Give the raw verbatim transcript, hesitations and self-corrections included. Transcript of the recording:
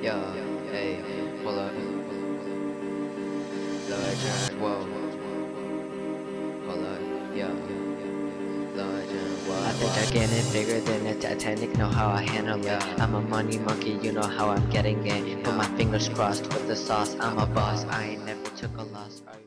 Yo, hey, pull up. Lord John, whoa. Hold up, yo. Lord John, whoa. I think I get it bigger than the Titanic, know how I handle it. I'm a money monkey, you know how I'm getting it. Put my fingers crossed with the sauce, I'm a boss, I ain't never took a loss.